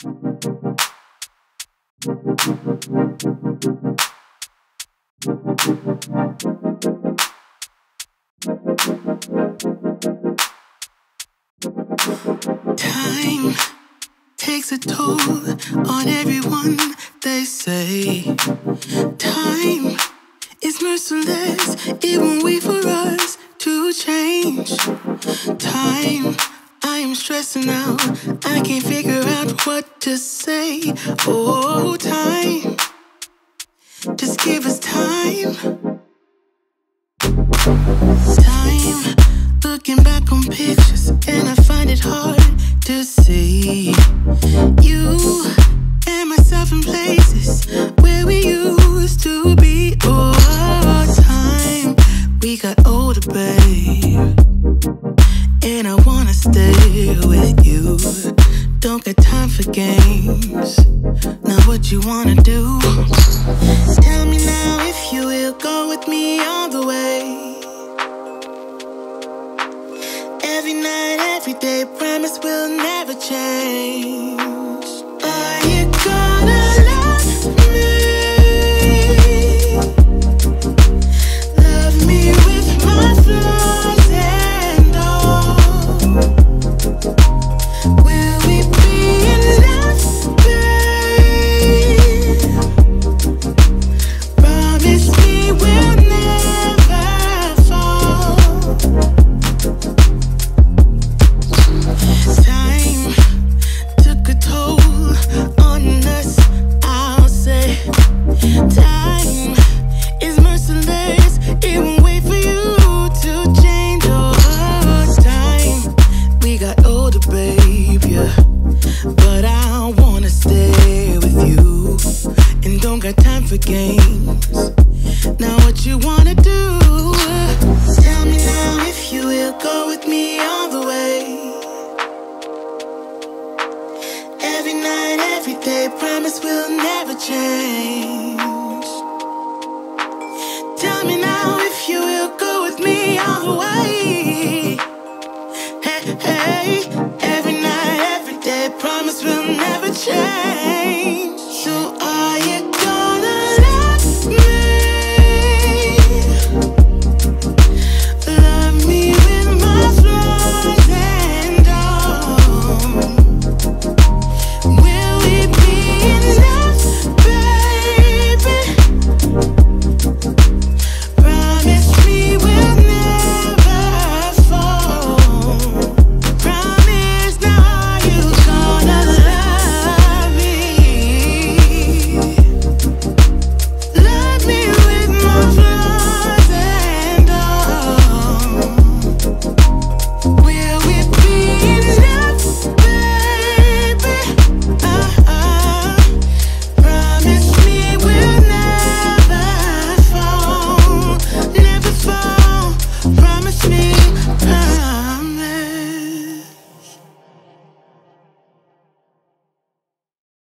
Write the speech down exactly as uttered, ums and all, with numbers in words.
Time takes a toll on everyone, they say. Time is merciless, it won't wait for us to change. Time, I am stressing out, I can't figure out what to say. Oh, time, just give us time. Time, looking back on pictures, and I find it hard to see you and myself in places where we used to be. Oh, time, we got older, babe, and I wanna stay with you. Don't got time for games, now what you wanna do? Tell me now if you will go with me all the way. Every night, every day, promise we'll never change. Are you gonna love me? Love me with my flaws and all. Will we be in love, babe? Promise me we'll never fall. Time took a toll on us, I'll say. Time is merciless, it won't wait for you to change. Oh, time, we got older, babe, yeah, but I wanna stay with you, and don't got time for games. Now what you wanna do? Tell me now if you will go with me all the way. Every night, every day, promise we'll never change. Tell me